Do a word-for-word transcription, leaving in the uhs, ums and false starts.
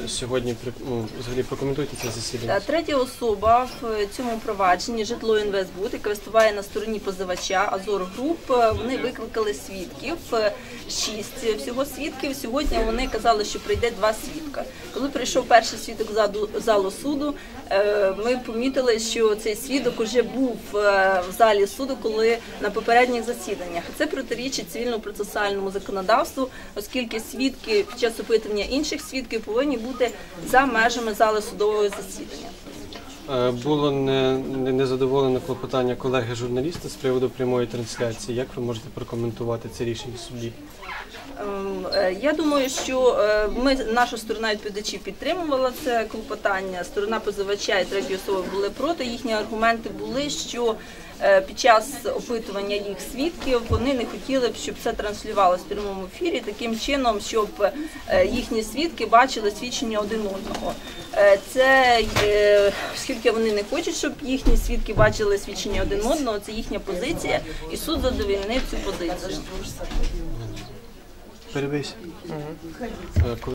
сьогодні, ну, взагалі прокоментуйте це засідання. Третя особа в цьому провадженні, Житло Інвестбуд, яка виступає на стороні позивача, Азор Груп, вони викликали свідків, шість всього свідків. Сьогодні вони казали, що прийде два свідка. Коли прийшов перший свідок в залу суду, ми помітили, що цей свідок уже був в залі суду, коли на попередніх засіданнях. Це протирічить цивільно-процесуальному законодавству, оскільки свідки під час опитування інших свідків повинні бути за межами зали судового засідання. Було незадоволене клопотання колеги-журналіста з приводу прямої трансляції. Як ви можете прокоментувати це рішення судді? Я думаю, що ми, наша сторона відповідачів підтримувала це клопотання, сторона позивача і третьої особи були проти. Їхні аргументи були, що під час опитування їх свідків вони не хотіли б, щоб це транслювалося в прямому ефірі, таким чином, щоб їхні свідки бачили свідчення один одного. Це, оскільки вони не хочуть, щоб їхні свідки бачили свідчення один одного, це їхня позиція, і суд задовольнив цю позицію. Перебийся.